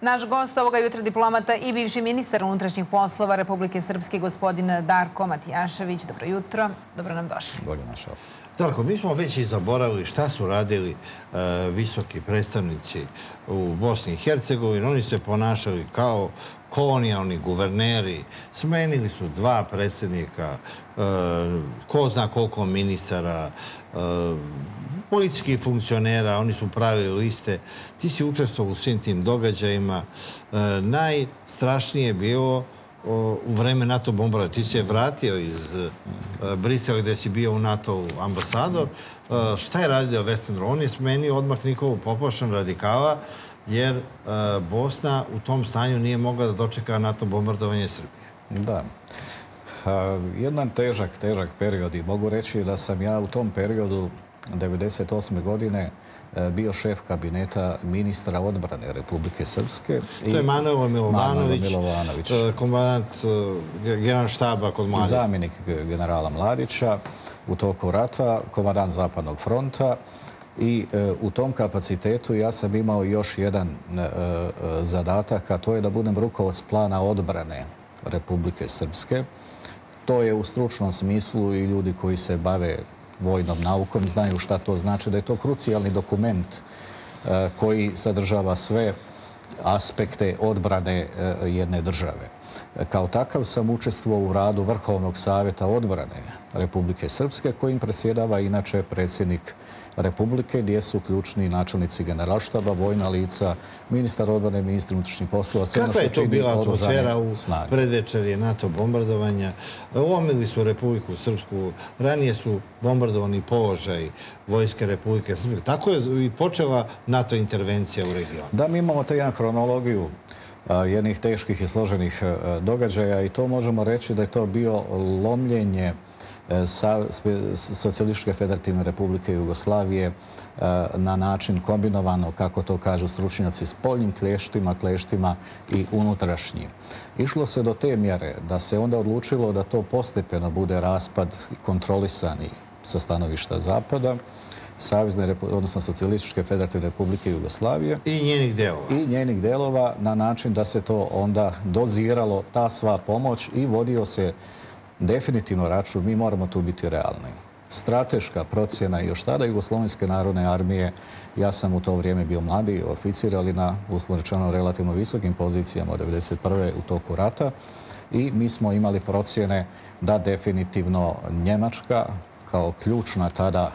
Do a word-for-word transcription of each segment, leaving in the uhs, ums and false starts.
Naš gost ovoga jutra diplomata i bivši ministar unutrašnjih poslova Republike Srpske, gospodin Darko Matijašević. Dobro jutro, dobro nam došli. Bolje našao. Darko, mi smo već i zaboravili šta su radili visoki predstavnici u Bosni i Hercegovini. Oni se ponašali kao kolonijalni guverneri, smenili su dva predsjednika, ko zna koliko ministara, policijskih funkcionera, oni su pravili liste. Ti si učestvovao u svim tim događajima. Najstrašnije je bilo u vreme NATO bombardovanja. Ti si je vratio iz Brisela gdje si bio u NATO ambasador. Šta je radio Westenro? On je smenio odmah Nikolu Popošan, radikala, jer Bosna u tom stanju nije mogla da dočeka NATO bombardovanje Srbije. Da. Jedan težak, težak period i mogu reći da sam ja u tom periodu devedeset osme godine bio šef kabineta ministra odbrane Republike Srpske. To je Manojlo Milovanović, komandant generalštaba kod Mladića. Zamjenik generala Mladića u toku rata, komandant Zapadnog fronta. I u tom kapacitetu ja sam imao još jedan zadatak, a to je da budem rukovodilac plana odbrane Republike Srpske. To je u stručnom smislu i ljudi koji se bave vojnom naukom znaju šta to znači, da je to krucijalni dokument koji sadržava sve aspekte odbrane jedne države. Kao takav sam učestvovao u radu Vrhovnog savjeta odbrane Republike Srpske, kojim predsjedava inače predsjednik Republike, gdje su ključni načelnici generalštaba, vojna lica, ministar odbrane, ministar unutrašnjih poslova. Kakva je to bila atmosfera u predvečerje NATO bombardovanja? Lomili su Republiku Srpsku, ranije su bombardovani položaj vojske Republike Srpske. Tako je i počela NATO intervencija u regionu. Da, mi imamo te jedan hronologiju jednih teških i složenih događaja i to možemo reći da je to bio lomljenje Socijalističke federativne republike Jugoslavije na način kombinovano, kako to kažu stručnjaci, spoljnim kleštima, kleštima i unutrašnjim. Išlo se do te mjere da se onda odlučilo da to postepeno bude raspad kontrolisani sa stanovišta Zapada, Savezne, odnosno Socijalističke federativne republike Jugoslavije. I njenih delova. I njenih delova na način da se to onda doziralo, ta sva pomoć, i vodio se definitivno račun, mi moramo tu biti realni. Strateška procjena još tada Jugoslovenske narodne armije, ja sam u to vrijeme bio mladi oficir, ali na uslovno relativno visokim pozicijama od devedeset prve u toku rata, i mi smo imali procjene da definitivno Njemačka kao ključna tada,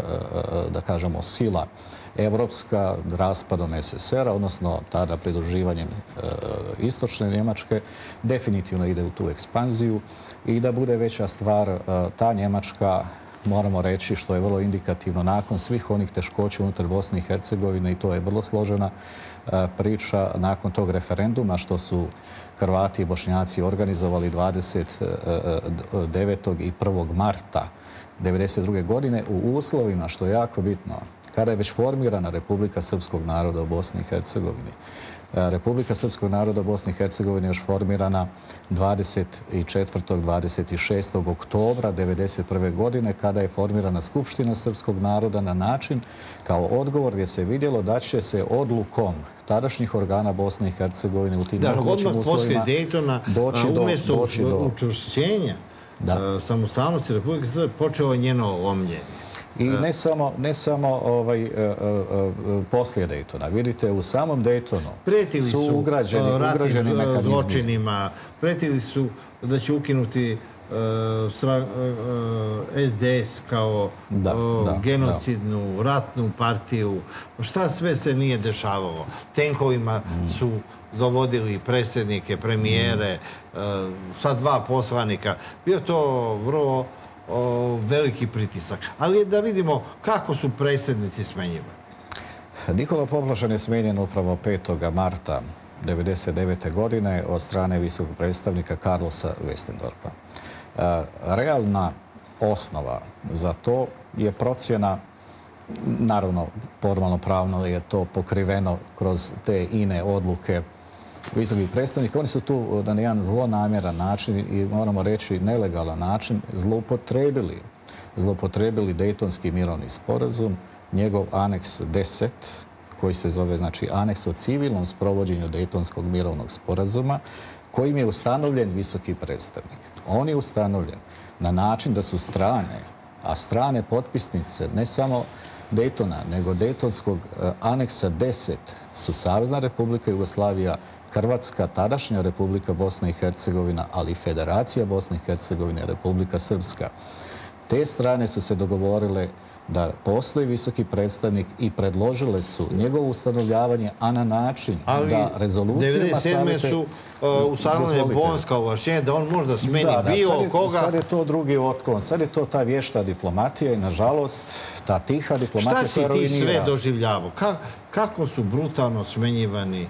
da kažemo, sila evropska raspadom es es er a, odnosno tada pridruživanjem istočne Njemačke, definitivno ide u tu ekspanziju i da bude veća stvar, ta Njemačka, moramo reći, što je vrlo indikativno, nakon svih onih teškoća unutar Bosne i Hercegovine, i to je vrlo složena priča, nakon tog referenduma što su Hrvati i Bošnjaci organizovali dvadeset devetog i prvog marta devedeset druge godine u uslovima, što je jako bitno, kada je već formirana Republika Srpskog naroda u Bosni i Hercegovini. Republika Srpskog naroda u Bosni i Hercegovini je još formirana dvadeset četvrtog dvadeset šestog oktobra devedeset prve godine, kada je formirana Skupština Srpskog naroda na način kao odgovor gdje se vidjelo da će se odlukom tadašnjih organa Bosne i Hercegovine u tim mogućim uslovima doći do... Umjesto učvršćenja samostalnosti Republike Srpske počelo njeno lomljenje. I ne samo poslije Dejtona. Vidite, u samom Dejtonu su ugrađeni mehanizmi. Zločinima, pretili su da će ukinuti es de es kao genocidnu, ratnu partiju. Šta sve se nije dešavalo? Tenkovima su dovodili predsjednike, premijere, sa dva poslanika. Bio to vrlo veliki pritisak. Ali da vidimo kako su predsjednici smenjivani. Nikola Popošan je smenjen upravo petog marta devedeset devete godine od strane visokog predstavnika Carlosa Westendorpa. Realna osnova za to je procjena, naravno, formalno pravno je to pokriveno kroz te ine odluke visokih predstavnika. Oni su tu na jedan zlonamjeran način i, moramo reći, nelegalan način zloupotrebili, zloupotrebili Dejtonski mirovni sporazum, njegov aneks deset, koji se zove znači, aneks o civilnom sprovođenju Dejtonskog mirovnog sporazuma, kojim je ustanovljen visoki predstavnik. On je ustanovljen na način da su strane, a strane potpisnice ne samo Dejtona, nego Dejtonskog aneksa deset su Savezna Republika Jugoslavija, Hrvatska, tadašnja Republika Bosna i Hercegovina, ali i Federacija Bosne i Hercegovine, Republika Srpska. Te strane su se dogovorile da postoji visoki predstavnik i predložile su njegovo ustanovljavanje, a na način da rezolucijama savjete... devedeset sedme su ustanovljene bonska ovlašćenja da on možda smeni bilo koga... Sad je to drugi otklon, sad je to ta vješta diplomatija i, nažalost, ta tiha diplomatija... Šta si ti sve doživljavao? Kako su brutalno smenjivani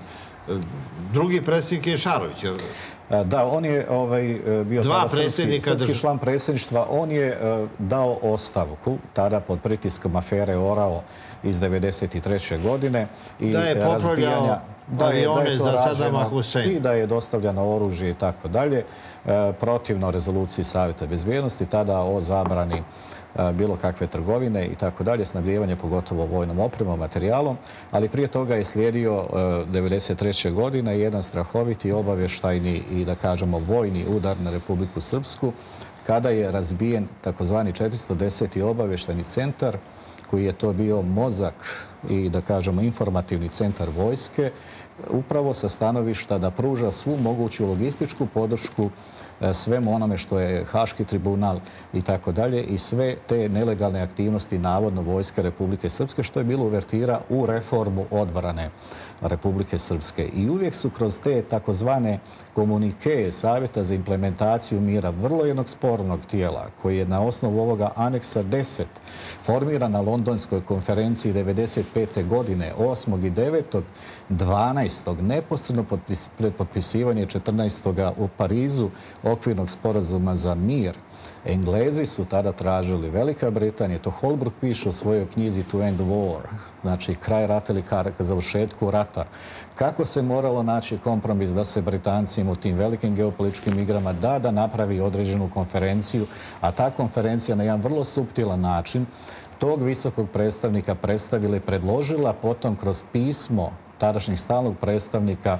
drugi predsjednik je Šarović? Da, on je bio srpski član predsjedništva. On je dao ostavku, tada pod pritiskom afere Orao iz devedeset treće godine. Da je popravljao avione za Sadama Huseina. I da je dostavljano oružje i tako dalje. Protivno rezoluciji Savjeta bezbjednosti, tada o zabrani bilo kakve trgovine i tako dalje, snabdijevanje pogotovo vojnom opremom, materijalom, ali prije toga je slijedio devedeset treće godine jedan strahoviti obavještajni i, da kažemo, vojni udar na Republiku Srpsku, kada je razbijen takozvani četiristo deseti obavještajni centar, koji je to bio mozak i, da kažemo, informativni centar vojske, upravo sa stanovišta da pruža svu moguću logističku podršku svemu onome što je Haški tribunal i tako dalje i sve te nelegalne aktivnosti navodno vojske Republike Srpske, što je bilo uvertira u reformu odbrane Republike Srpske. I uvijek su kroz te takozvane komunike Savjeta za implementaciju mira, vrlo jednog spornog tijela, koji je na osnovu ovoga aneksa deset formiran na Londonskoj konferenciji devedeset pete godine, osmog i devetog dvanaestog neposredno pred potpisivanje četrnaestoga u Parizu okvirnog sporazuma za mir. Englezi su tada tražili, Velika Britanija, to Holbrook piše u svojoj knjizi To End War, znači kraj rata ili ka završetku rata, kako se moralo naći kompromis da se Britancima u tim velikim geopolitičkim igrama da da napravi određenu konferenciju, a ta konferencija na jedan vrlo suptilan način tog visokog predstavnika predstavila i predložila potom kroz pismo tadašnjeg stalnog predstavnika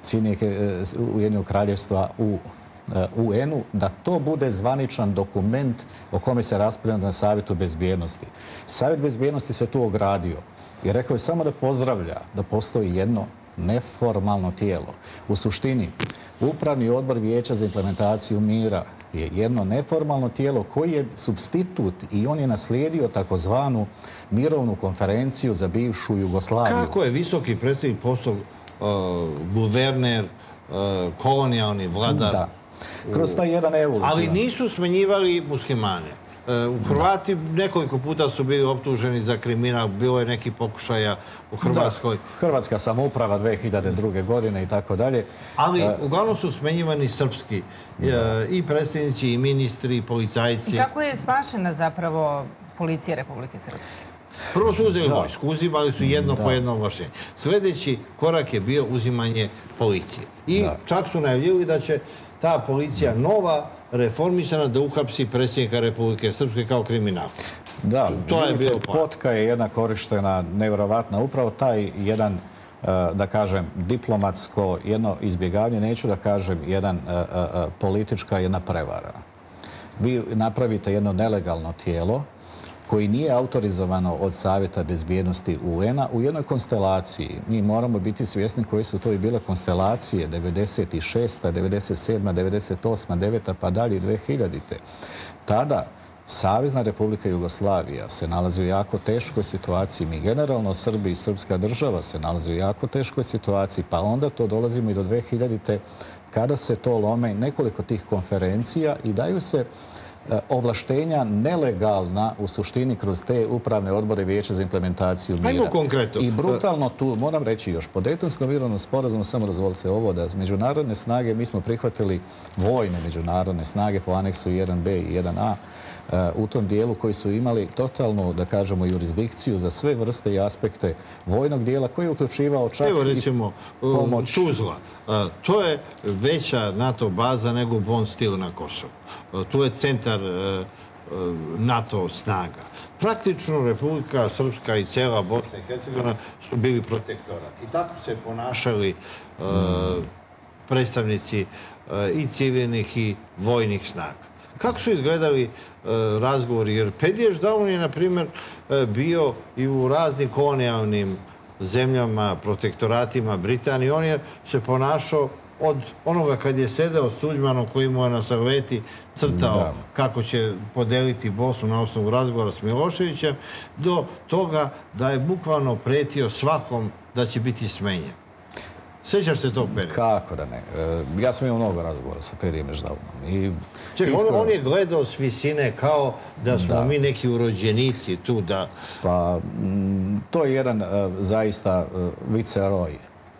Ujedinjenog kraljevstva u U en-u, da to bude zvaničan dokument o kome se raspravlja na Savjetu bezbjednosti. Savjet bezbjednosti se tu ogradio i rekao je samo da pozdravlja da postoji jedno neformalno tijelo. U suštini, Upravni odbor Vijeća za implementaciju mira je jedno neformalno tijelo koji je supstitut i on je naslijedio takozvanu mirovnu konferenciju za bivšu Jugoslaviju. Kako je visoki predsjednik postao guverner, kolonijalni vladar? Da. Kroz taj jedan evolucija. Ali nisu smenjivali muslimane. U Hrvati nekoliko puta su bili optuženi za kriminal, bilo je neki pokušaja u Hrvatskoj. Hrvatska samouprava dve hiljade druge. godine i tako dalje. Ali uglavnom su smenjivani srpski i predsjednici, i ministri, i policajci. I kako je spašena zapravo policija Republike Srpske? Prvo su uzeli vojsku, uzimali su jedno po jedno ovlaštenje. Sljedeći korak je bio uzimanje policije. I čak su najavljivali da će ta policija nova, reformisana, da uhapsi predsjednika Republike Srpske kao kriminal. Da, vidite, potka je jedna korištena nevjerovatna. Upravo taj jedan, da kažem, diplomatsko jedno izbjegavanje, neću da kažem jedan politička jedna prevara. Vi napravite jedno nelegalno tijelo koji nije autorizovano od Savjeta bezbjednosti U en-a u jednoj konstelaciji. Mi moramo biti svjesni koje su to i bile konstelacije devedeset šesta, devedeset sedma, devedeset osma, deveta pa dalje dve hiljadite. Tada Savezna Republika Jugoslavija se nalazi u jako teškoj situaciji. Mi generalno, Srbi i srpska država se nalazi u jako teškoj situaciji, pa onda to dolazimo i do dve hiljadite kada se to lome nekoliko tih konferencija i daju se ovlaštenja nelegalna u suštini kroz te upravne odbore Vijeća za implementaciju mira. Ajmo konkretno. I brutalno tu, moram reći još, po Dejtonskom mirovnom sporazumu, samo dozvolite ovo, da međunarodne snage, mi smo prihvatili vojne međunarodne snage po aneksu jedan be i jedan a u tom dijelu koji su imali totalnu, da kažemo, jurisdikciju za sve vrste i aspekte vojnog dijela koji je uključivao čak i pomoć. Evo recimo Tuzla. To je veća NATO baza nego Bon Stil na Kosovu. Tu je centar NATO snaga. Praktično Republika Srpska i cela Bosna i Hercegovina su bili protektorat. I tako se ponašali predstavnici i civilnih i vojnih snaga. Kako su izgledali razgovori? Jer Pedijež Daun je, na primjer, bio i u raznim kolonijalnim zemljama, protektoratima Britanije. On je se ponašao od onoga kad je sedeo s Tuđmanom koji mu je na Salveti crtao kako će podeliti Bosnu na osnovu razgovora s Miloševićem, do toga da je bukvalno pretio svakom da će biti smenjen. Sjećaš se tog perioda? Kako da ne. Ja sam imao mnogo razgovora sa Pedijem Daunom. Čekaj, on je gledao s visine kao da smo mi neki urođenici tu da... Pa, to je jedan zaista viceroj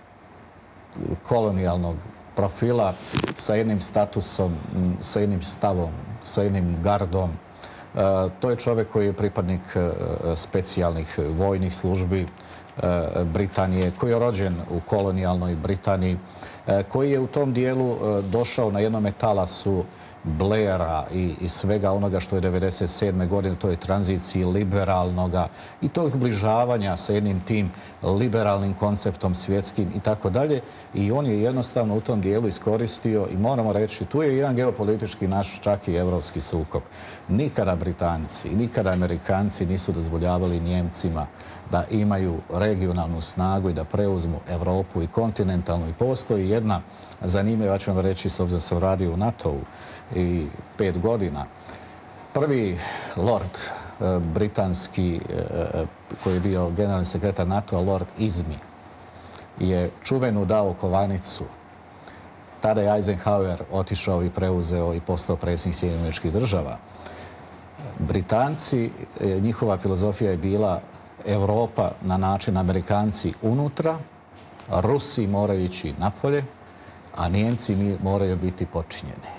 kolonijalnog profila sa jednim statusom, sa jednim stavom, sa jednim gardom. To je čovjek koji je pripadnik specijalnih vojnih službi Britanije, koji je rođen u kolonijalnoj Britaniji, koji je u tom dijelu došao na jednome talasu Blaira i svega onoga što je devedeset sedme godine, to je tranziciji liberalnoga i tog zbližavanja sa jednim tim liberalnim konceptom svjetskim i tako dalje. I on je jednostavno u tom dijelu iskoristio i moramo reći, tu je jedan geopolitički naš čak i evropski sukob. Nikada Britanci i nikada Amerikanci nisu dozvoljavali Njemcima da imaju regionalnu snagu i da preuzmu Evropu i kontinentalnu. I postoji jedna zanimljiva, ja ću vam reći, s obzirom da sam radio u NATO-u i pet godina. Prvi lord britanski, koji je bio generalni sekretar NATO-a, lord Izmi, je čuvenu dao kovanicu. Tada je Eisenhower otišao i preuzeo i postao predsjednik Sjedinjenih Američkih Država. Britanci, njihova filozofija je bila Evropa na način Amerikanci unutra, Rusi moraju ići napolje, a Nijemci moraju biti počinjeni.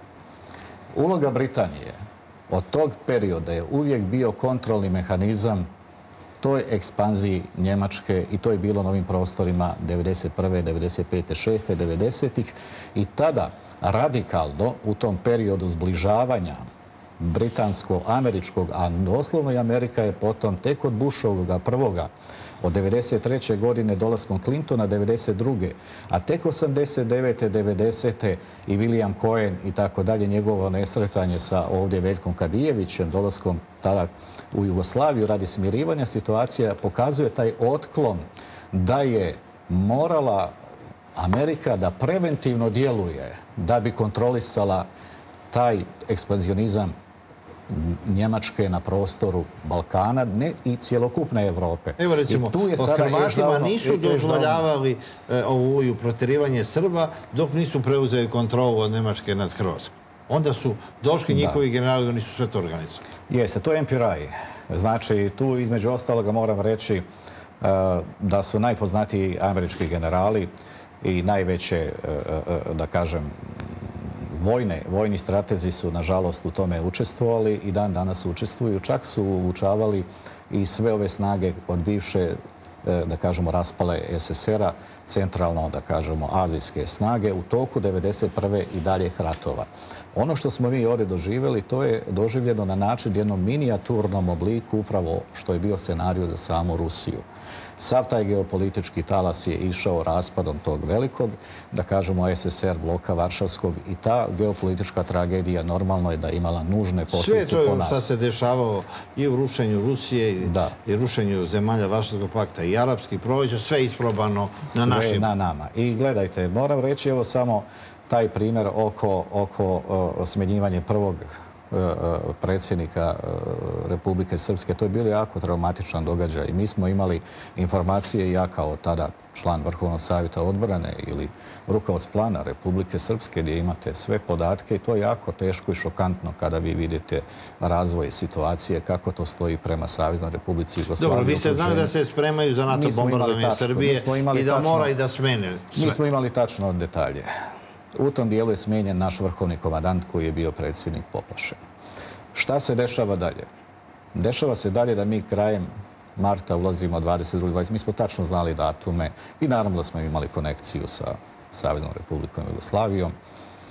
Uloga Britanije od tog perioda je uvijek bio kontrolni mehanizam toj ekspanziji Njemačke i to je bilo na ovim prostorima devedeset prve, devedeset pete, šeste, devedesetih i tada radikalno u tom periodu zbližavanja britansko-američkog, a doslovno i Amerika je potom tek od Bushovoga prvoga od devedeset treće godine dolaskom Clintona, devedeset druge a tek osamdeset devete, devedesete i William Cohen i tako dalje, njegovo nesretanje sa ovdje Veljkom Kadijevićem, dolaskom tada u Jugoslaviju radi smirivanja situacija, pokazuje taj otklon da je morala Amerika da preventivno djeluje da bi kontrolisala taj ekspanzionizam Njemačke na prostoru Balkana, ne i cjelokupne Evrope. Evo recimo, Hrvatima nisu dozvoljavali ovuju protjerivanje Srba dok nisu preuzeli kontrolu od Njemačke nad Hrvatskom. Onda su došli njihovi generali, oni su sve to organizovali. Jeste, to je em pe er i. Znači, tu između ostaloga moram reći da su najpoznatiji američki generali i najveće, da kažem, vojni stratezi su, nažalost, u tome učestvovali i dan danas učestvuju. Čak su uvučavali i sve ove snage od bivše, da kažemo, raspale es es er a, centralno, da kažemo, azijske snage u toku devedeset prve i daljih ratova. Ono što smo mi ovdje doživjeli, to je doživljeno na način jednom minijaturnom obliku upravo što je bio scenarij za samu Rusiju. Sav taj geopolitički talas je išao raspadom tog velikog, da kažemo, es es er bloka Varšavskog i ta geopolitička tragedija normalno je da imala nužne posljedice po nas. Sve to što se dešavalo i u rušenju Rusije i rušenju zemalja Varšavskog pakta i arapskih proleća, sve isprobano na našim... Sve na nama. I gledajte, moram reći evo samo taj primjer oko smjenjivanja prvog predsjednika Republike Srpske. To je bilo jako traumatičan događaj. Mi smo imali informacije, ja kao tada član Vrhovnog savjeta odbrane ili rukovodac plana Republike Srpske gdje imate sve podatke i to je jako teško i šokantno kada vi vidite razvoj situacije, kako to stoji prema Saveznoj Republici Jugoslavije. Dobro, vi ste znali da se spremaju za NATO bombardovanje Srbije i da mora i da smene. Mi smo imali tačno detalje. U tom dijelu je smijenjen naš vrhovni komandant koji je bio predsjednik Poplašen. Šta se dešava dalje? Dešava se dalje da mi krajem marta ulazimo dvadeset druge dvadeset Mi smo tačno znali datume i naravno da smo imali konekciju sa Saveznom Republikom Jugoslavijom.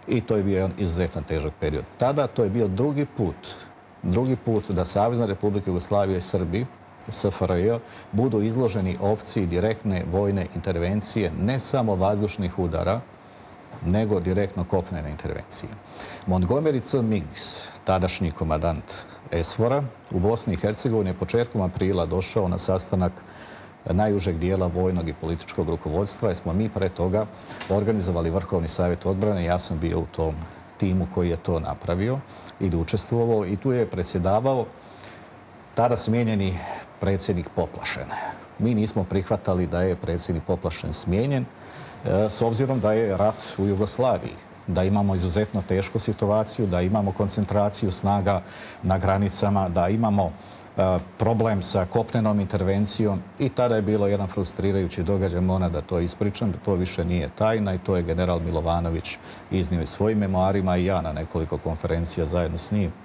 i to je bio jedan izuzetno težak period. Tada to je bio drugi put, drugi put da Savezna Republika Jugoslavija i Srbi, S F R J, budu izloženi opciji direktne vojne intervencije, ne samo vazdušnih udara, nego direktno kopnene intervencije. Montgomery C. Meigs, tadašnji komadant S F O R-a, u Bosni i Hercegovini je početkom aprila došao na sastanak najužeg dijela vojnog i političkog rukovodstva, jer smo mi pre toga organizovali Vrhovni savjet odbrane. Ja sam bio u tom timu koji je to napravio ili učestvovao i tu je predsjedavao tada smijenjeni predsjednik Poplašen. Mi nismo prihvatali da je predsjednik Poplašen smijenjen, s obzirom da je rat u Jugoslaviji, da imamo izuzetno tešku situaciju, da imamo koncentraciju snaga na granicama, da imamo problem sa kopnenom intervencijom i tada je bilo jedan frustrirajući događaj, moram da to ispričam, da to više nije tajna i to je general Milovanović iznio i svojim memoarima i ja na nekoliko konferencija zajedno s njim.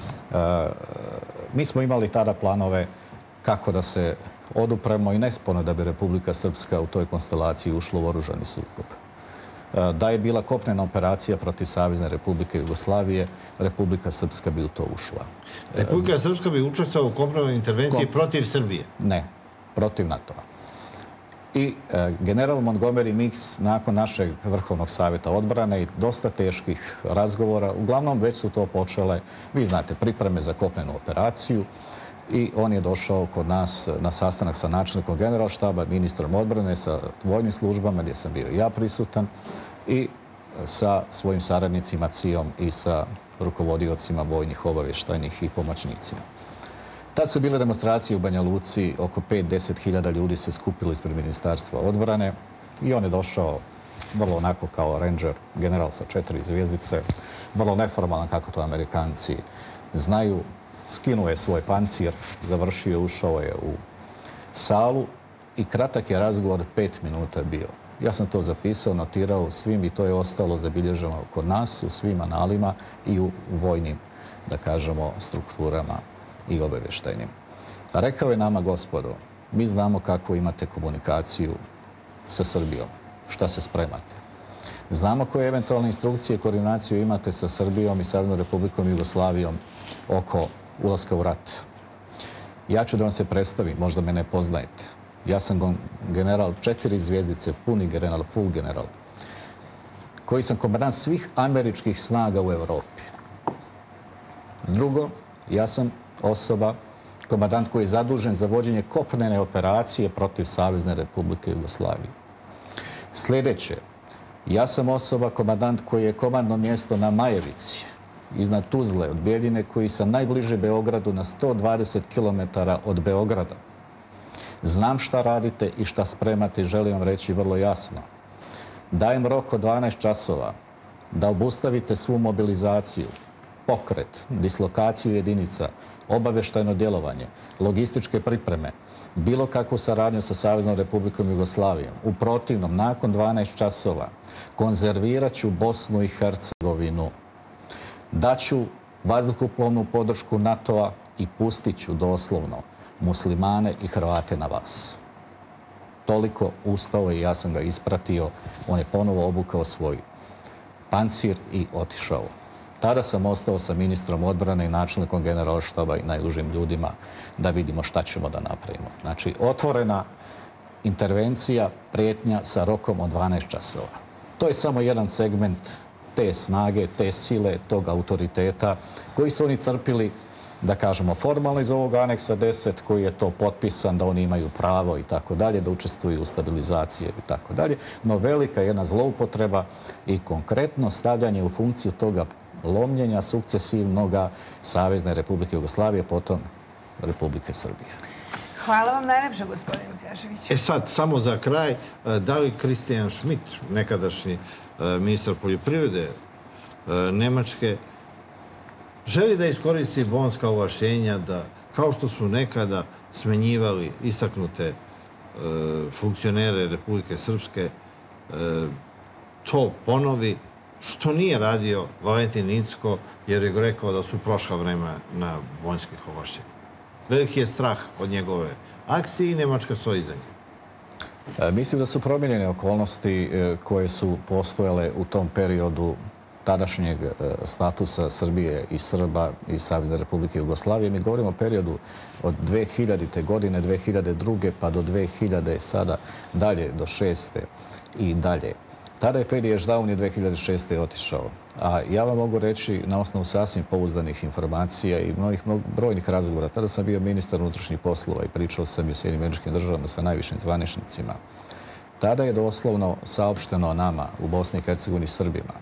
Mi smo imali tada planove kako da se odupremo i nesporno da bi Republika Srpska u toj konstelaciji ušla u oružani sukob. Da je bila kopnena operacija protiv Savezne Republike Jugoslavije, Republika Srpska bi u to ušla. Republika Srpska bi učestvala u kopnenoj intervenciji protiv Srbije? Ne, protiv NATO-a. I general Montgomery Meigs nakon našeg Vrhovnog savjeta odbrane i dosta teških razgovora, uglavnom već su to počele, vi znate, pripreme za kopnenu operaciju, i on je došao kod nas na sastanak sa načelnikom generalštaba, ministrom odbrane, sa vojnim službama gdje sam bio ja prisutan i sa svojim saradnicima C I O-om i sa rukovodiocima vojnih obavještajnih i pomoćnicima. Tad su bile demonstracije u Banja Luci, oko pet do deset hiljada ljudi se skupilo ispred Ministarstva odbrane i on je došao vrlo onako kao ranger, general sa četiri zvijezdice, vrlo neformalan kako to Amerikanci znaju. Skinuo je svoj pancir, završio, ušao je u salu i kratak je razgovor, pet minuta bio. Ja sam to zapisao, notirao u svim i to je ostalo zabilježeno kod nas, u svim analima i u vojnim, da kažemo, strukturama i obavještajnim. A rekao je nama, gospodo, mi znamo kako imate komunikaciju sa Srbijom, šta se spremate. Znamo koje eventualne instrukcije i koordinaciju imate sa Srbijom i Saveznom Republikom Jugoslavijom oko ulaska u rat. Ja ću da vam se predstavim, možda me ne poznajete. Ja sam general četiri zvijezdice, puni general, full general, koji sam komandant svih američkih snaga u Evropi. Drugo, ja sam osoba, komandant koji je zadužen za vođenje kopnene operacije protiv Savezne Republike Jugoslavije. Sljedeće, ja sam osoba, komandant koji je komandno mjesto na Majevici, iznad Tuzle, od Bijeljine, koji sam najbliže Beogradu na sto dvadeset kilometara od Beograda. Znam šta radite i šta spremate i želim vam reći vrlo jasno. Dajem rok od dvanaest časova da obustavite svu mobilizaciju, pokret, dislokaciju jedinica, obavještajno djelovanje, logističke pripreme, bilo kakvu saradnju sa Saveznom Republikom Jugoslavijom. U protivnom, nakon dvanaest časova, konzervirat ću Bosnu i Hercegovinu. Daću vazduhoplovnu podršku NATO-a i pustit ću doslovno muslimane i Hrvate na vas. Toliko ustao i ja sam ga ispratio. On je ponovo obukao svoj pancir i otišao. Tada sam ostao sa ministrom odbrane i načelnikom generalštaba i najužim ljudima da vidimo šta ćemo da napravimo. Znači, otvorena intervencija, prijetnja sa rokom od dvanaest časova. To je samo jedan segment te snage, te sile, tog autoriteta koji su oni crpili, da kažemo, formalno iz ovog aneksa deset, koji je to potpisan, da oni imaju pravo i tako dalje, da učestvuju u stabilizaciji i tako dalje. No velika je jedna zloupotreba i konkretno stavljanje u funkciju toga lomljenja sukcesivnoga Savezne Republike Jugoslavije, potom Republike Srbije. Hvala vam najlepše, gospodine Matijašević. E sad, samo za kraj, da li Christian Schmidt, nekadašnji ministar poljoprivrede Nemačke, želi da iskoristi bonska ovlašćenja da, kao što su nekada smenjivali istaknute funkcionere Republike Srpske, to ponovi, što nije radio Valentin Incko, jer je rekao da su prošla vremena na bonskih ovlašćenja. Veliki je strah od njegove akcije i Nemačka stoji iza nje. Mislim da su promijenjene okolnosti koje su postojale u tom periodu tadašnjeg statusa Srbije i Srba i Savezne Republike Jugoslavije. Mi govorimo o periodu od dve hiljadite. godine, dve hiljade druge. pa do dve hiljade. sada dalje, do šeste i dalje. Tada je Pedi Ešdauni dve hiljade šeste. otišao. A ja vam mogu reći na osnovu sasvim pouzdanih informacija i mnogih brojnih razgovora. Tada sam bio ministar unutrašnjih poslova i pričao sam i u Sjedinjenim Američkim Državama sa najvišim zvaničnicima. Tada je doslovno saopšteno nama u Bosni i Hercegovini Srbima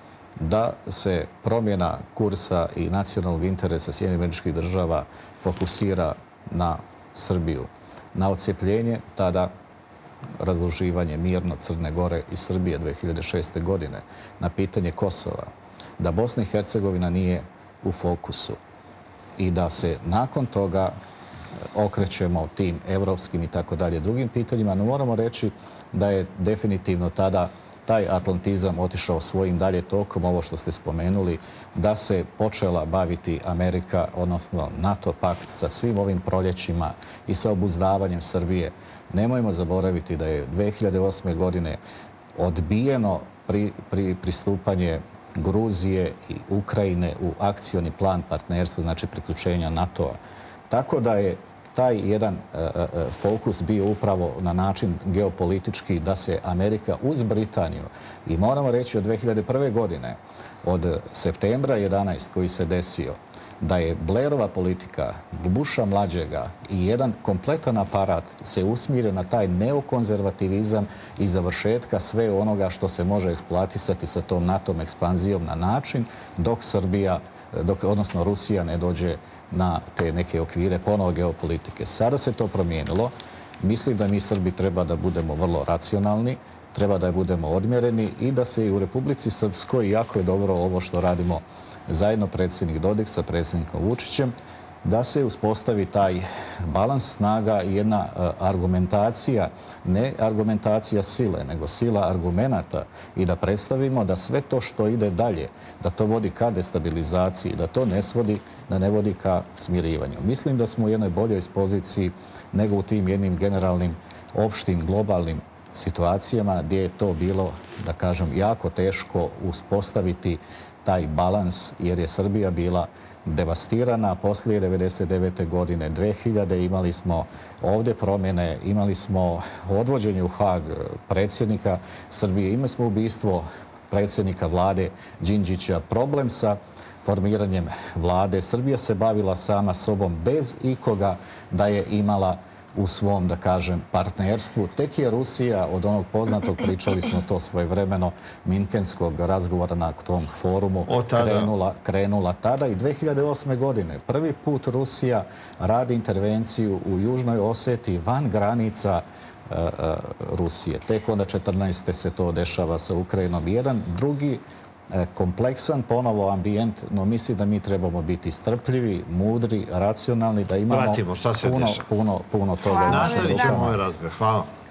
da se promjena kursa i nacionalnog interesa Sjedinjenih Američkih Država fokusira na Srbiju, na odcepljenje tada razloživanje mirno Crne Gore i Srbije dve hiljade šeste. godine, na pitanje Kosova, da Bosna i Hercegovina nije u fokusu i da se nakon toga okrećemo tim evropskim i tako dalje drugim pitanjima. No moramo reći da je definitivno tada taj atlantizam otišao svojim dalje tokom, ovo što ste spomenuli, da se počela baviti Amerika, odnosno NATO pakt sa svim ovim proljećima i sa obuzdavanjem Srbije. Nemojmo zaboraviti da je dve hiljade osme. godine odbijeno pri, pri, pristupanje Gruzije i Ukrajine u akcioni plan partnerstva, znači priključenja NATO-a. Tako da je taj jedan e, e, fokus bio upravo na način geopolitički da se Amerika uz Britaniju, i moramo reći od dve hiljade prve. godine, od septembra jedanaestog koji se desio, da je Blairova politika, Busha mlađega i jedan kompletan aparat se usmire na taj neokonzervativizam i završetka sve onoga što se može eksploatisati sa tom NATO ekspanzijom na način dok Srbija, dok, odnosno Rusija ne dođe na te neke okvire ponovo geopolitike. Sada se to promijenilo. Mislim da mi Srbi treba da budemo vrlo racionalni, treba da budemo odmjereni i da se i u Republici Srpskoj, jako je dobro ovo što radimo zajedno predsjednik Dodik sa predsjednikom Vučićem, da se uspostavi taj balans snaga i jedna argumentacija, ne argumentacija sile, nego sila argumenata i da predstavimo da sve to što ide dalje, da to vodi ka destabilizaciji, da to ne svodi, da ne vodi ka smirivanju. Mislim da smo u jednoj boljoj poziciji nego u tim jednim generalnim, opštim, globalnim situacijama gdje je to bilo, da kažem, jako teško uspostaviti taj balans, jer je Srbija bila devastirana poslije devedeset devete. godine, dve hiljade. imali smo ovdje promjene, imali smo odvođenje u Hag predsjednika Srbije, imali smo ubistvo predsjednika vlade Đinđića, problem sa formiranjem vlade. Srbija se bavila sama sobom bez ikoga da je imala u svom, da kažem, partnerstvu. Tek je Rusija od onog poznatog, pričali smo to svojevremeno, minkenskog razgovora na tom forumu, krenula, krenula tada i dve hiljade osme. godine. Prvi put Rusija radi intervenciju u Južnoj Osetiji van granica uh, uh, Rusije. Tek onda četrnaeste. se to dešava sa Ukrajinom. Jedan drugi kompleksan ponovo ambijent, no mislim da mi trebamo biti strpljivi, mudri, racionalni, da imamo Pratimo šta se puno, dešava. puno, puno toga. Nastavit ćemo ovaj razgovor. Hvala.